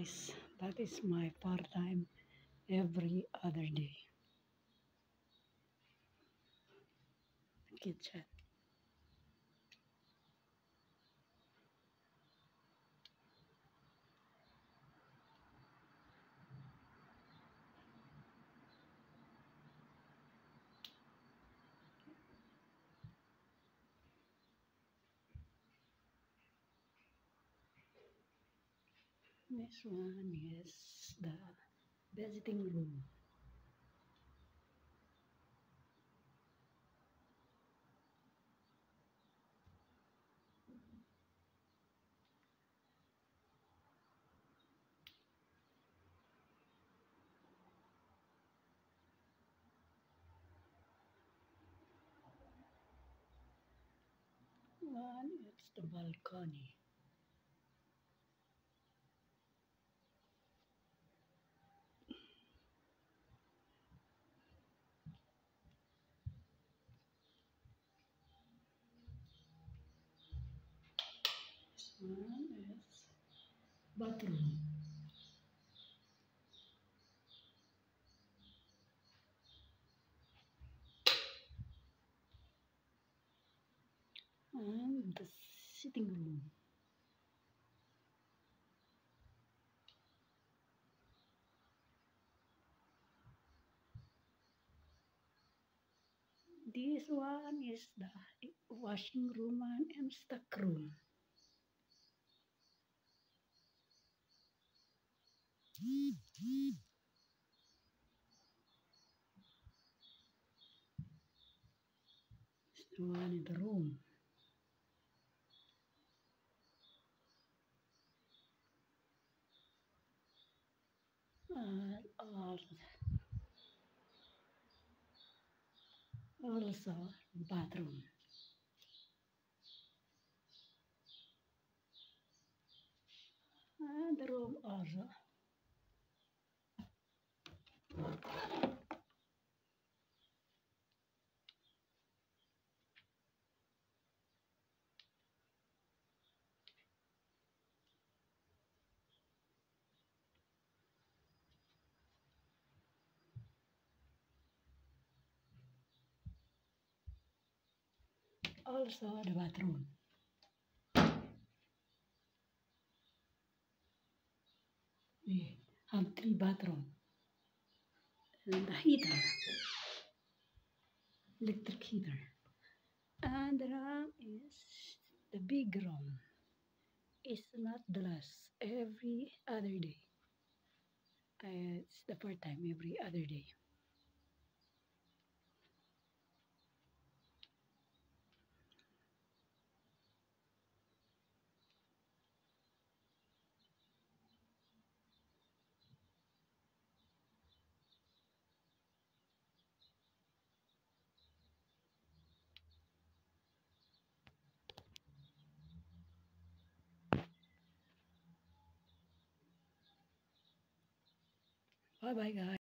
guys, that is my part-time every other day kitchen. This one is the visiting room. One is the balcony. This one is bathroom. And the sitting room. This one is the washing room and stock room. This one is the room. Also bathroom. And the room also. Also the bathroom. We have 3 bathrooms. And the heater, electric heater. And the room is the big room. It's not the last. Every other day. It's the part-time every other day. Bye bye guys.